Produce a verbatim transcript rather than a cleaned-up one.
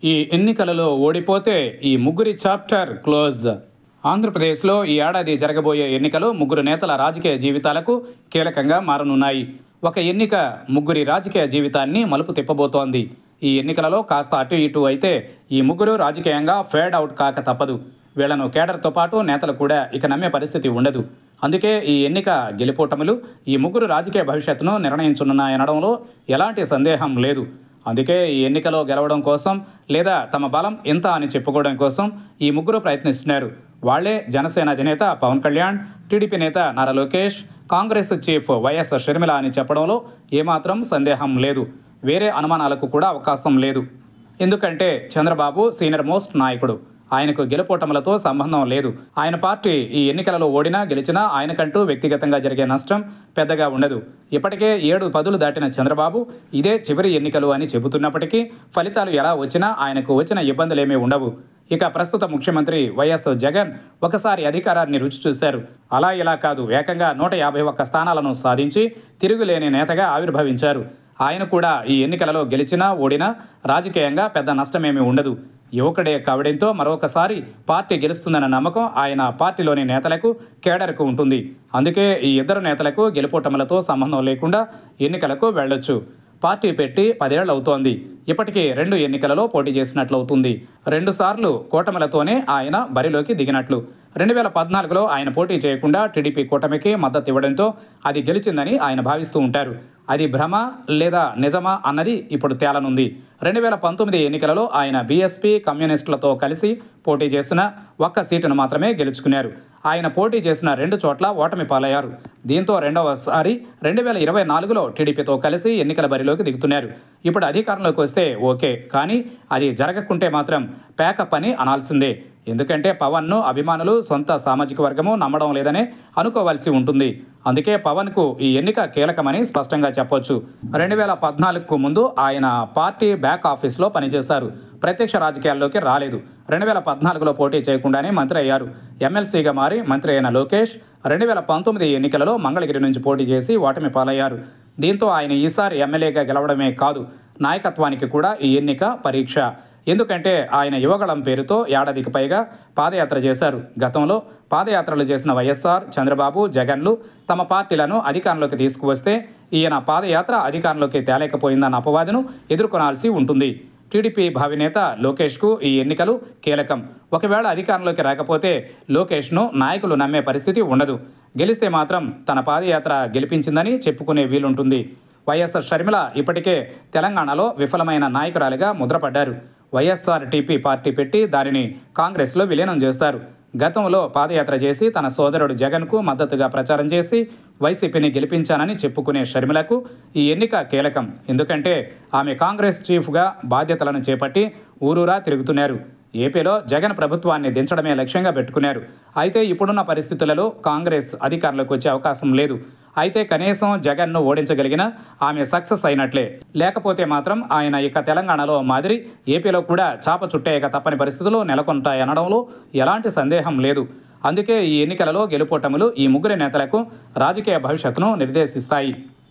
ఈ ఎన్నికలలో ఓడిపోతే ఈ ముగ్గురి చాప్టర్ క్లోజ్. ఆంధ్రప్రదేశ్లో ఈ ఏడాది జరగబోయే ఎన్నికలు ముగ్గురు నేతల రాజకీయ జీవితాలకు కీలకంగా మారనున్నాయి. ఒక ఎన్నిక ముగ్గురి రాజకీయ జీవితాన్ని మలుపు తిప్పబోతోంది. ఈ ఎన్నికలలో కాస్త అటు ఇటు అయితే ఈ ముగ్గురు రాజకీయంగా ఫేడ్ అవుట్ కాక తప్పదు. వీళ్లను కేడర్తో పాటు నేతలు కూడా ఇక నమ్మే పరిస్థితి ఉండదు. అందుకే ఈ ఎన్నిక గెలుపోటములు ఈ ముగ్గురు రాజకీయ భవిష్యత్తును నిర్ణయించనున్నాయనడంలో ఎలాంటి సందేహం లేదు. అందుకే ఈ ఎన్నికలో గెలవడం కోసం లేదా తమ బలం ఎంత అని చెప్పుకోవడం కోసం ఈ ముగ్గురు ప్రయత్నిస్తున్నారు. వాళ్లే జనసేన అధినేత పవన్ కళ్యాణ్, టీడీపీ నేత నారా లోకేష్, కాంగ్రెస్ చీఫ్ వైఎస్ షర్మిల అని చెప్పడంలో ఏమాత్రం సందేహం లేదు. వేరే అనుమానాలకు కూడా అవకాశం లేదు. ఎందుకంటే చంద్రబాబు సీనియర్ మోస్ట్ నాయకుడు. ఆయనకు గెలుపోటములతో సంబంధం లేదు. ఆయన పార్టీ ఈ ఎన్నికలలో ఓడినా గెలిచినా ఆయనకంటూ వ్యక్తిగతంగా జరిగే నష్టం పెద్దగా ఉండదు. ఇప్పటికే ఏడు పదులు దాటిన చంద్రబాబు ఇదే చివరి ఎన్నికలు అని చెబుతున్నప్పటికీ ఫలితాలు ఎలా వచ్చినా ఆయనకు వచ్చిన ఇబ్బందులేమీ ఉండవు. ఇక ప్రస్తుత ముఖ్యమంత్రి వైఎస్ జగన్ ఒకసారి అధికారాన్ని రుచి చూశారు. అలా ఇలా కాదు, ఏకంగా నూట యాభై ఒక్క స్థానాలను సాధించి తిరుగులేని నేతగా ఆవిర్భవించారు. ఆయన కూడా ఈ ఎన్నికలలో గెలిచినా ఓడినా రాజకీయంగా పెద్ద నష్టమేమీ ఉండదు. యువకుడే కావడంతో మరొకసారి పార్టీ గెలుస్తుందన్న నమ్మకం ఆయన పార్టీలోని నేతలకు, కేడర్కు ఉంటుంది. అందుకే ఈ ఇద్దరు నేతలకు గెలుపోటములతో సంబంధం లేకుండా ఎన్నికలకు వెళ్లొచ్చు. పార్టీ పెట్టి పదేళ్లు అవుతోంది. ఇప్పటికీ రెండు ఎన్నికలలో పోటీ చేసినట్లు అవుతుంది. రెండుసార్లు కూటమిలతోనే ఆయన బరిలోకి దిగినట్లు. రెండు వేల పద్నాలుగులో ఆయన పోటీ చేయకుండా టీడీపీ కూటమికి మద్దతు ఇవ్వడంతో అది గెలిచిందని ఆయన భావిస్తూ ఉంటారు. అది భ్రమ లేదా నిజమా అన్నది ఇప్పుడు తేలనుంది. రెండు వేల పంతొమ్మిది ఎన్నికలలో ఆయన బీఎస్పీ కమ్యూనిస్టులతో కలిసి పోటీ చేసిన ఒక్క సీటును మాత్రమే గెలుచుకున్నారు. ఆయన పోటీ చేసిన రెండు చోట్ల ఓటమి పాలయ్యారు. దీంతో రెండవసారి రెండు వేల ఇరవై నాలుగులో టీడీపీతో కలిసి ఎన్నికల బరిలోకి దిగుతున్నారు. ఇప్పుడు అధికారంలోకి వస్తే ఓకే, కానీ అది జరగకుంటే మాత్రం ప్యాకప్ అని అనాల్సిందే. ఎందుకంటే పవన్ను అభిమానులు, సొంత సామాజిక వర్గము నమ్మడం లేదనే అనుకోవాల్సి ఉంటుంది. అందుకే పవన్కు ఈ ఎన్నిక కీలకమని స్పష్టంగా చెప్పొచ్చు. రెండు వేల పద్నాలుగుకు ముందు ఆయన పార్టీ బ్యాక్ ఆఫీస్లో పనిచేశారు. ప్రత్యక్ష రాజకీయాల్లోకి రాలేదు. రెండు వేల పద్నాలుగులో పోటీ చేయకుండానే మంత్రి అయ్యారు. ఎమ్మెల్సీగా మారి మంత్రి అయిన లోకేష్ రెండు వేల పంతొమ్మిది ఎన్నికలలో మంగళగిరి నుంచి పోటీ చేసి ఓటమి పాలయ్యారు. దీంతో ఆయన ఈసారి ఎమ్మెల్యేగా గెలవడమే కాదు, నాయకత్వానికి కూడా ఈ ఎన్నిక పరీక్ష. ఎందుకంటే ఆయన యువగళం పేరుతో ఏడాదికి పైగా పాదయాత్ర చేశారు. గతంలో పాదయాత్రలు చేసిన వైఎస్ఆర్, చంద్రబాబు, జగన్లు తమ పార్టీలను అధికారంలోకి తీసుకువస్తే ఈయన పాదయాత్ర అధికారంలోకి తేలేకపోయిందన్న అపవాదును ఎదుర్కొనాల్సి ఉంటుంది. టీడీపీ భావినేత లోకేష్కు ఈ ఎన్నికలు కీలకం. ఒకవేళ అధికారంలోకి రాకపోతే లోకేష్ను నాయకులు నమ్మే పరిస్థితి ఉండదు. గెలిస్తే మాత్రం తన పాదయాత్ర గెలిపించిందని చెప్పుకునే వీలుంటుంది. వైఎస్ షర్మిల ఇప్పటికే తెలంగాణలో విఫలమైన నాయకురాలిగా ముద్రపడ్డారు. వైఎస్ఆర్ టీపీ పార్టీ పెట్టి దానిని కాంగ్రెస్లో విలీనం చేస్తారు. గతంలో పాదయాత్ర చేసి తన సోదరుడు జగన్కు మద్దతుగా ప్రచారం చేసి వైసీపీని గెలిపించానని చెప్పుకునే షర్మిలకు ఈ ఎన్నిక కీలకం. ఎందుకంటే ఆమె కాంగ్రెస్ చీఫ్గా బాధ్యతలను చేపట్టి ఊరూరా తిరుగుతున్నారు. ఏపీలో జగన్ ప్రభుత్వాన్ని దించడమే లక్ష్యంగా పెట్టుకున్నారు. అయితే ఇప్పుడున్న పరిస్థితులలో కాంగ్రెస్ అధికారంలోకి వచ్చే అవకాశం లేదు. అయితే కనీసం జగన్ను ఓడించగలిగిన ఆమె సక్సెస్ అయినట్లే. లేకపోతే మాత్రం ఆయన ఇక తెలంగాణలో మాదిరి ఏపీలో కూడా చాప చుట్టేయక తప్పని పరిస్థితులు నెలకొంటాయనడంలో ఎలాంటి సందేహం లేదు. అందుకే ఈ ఎన్నికలలో గెలుపోటములు ఈ ముగ్గురి నేతలకు రాజకీయ భవిష్యత్తును నిర్దేశిస్తాయి.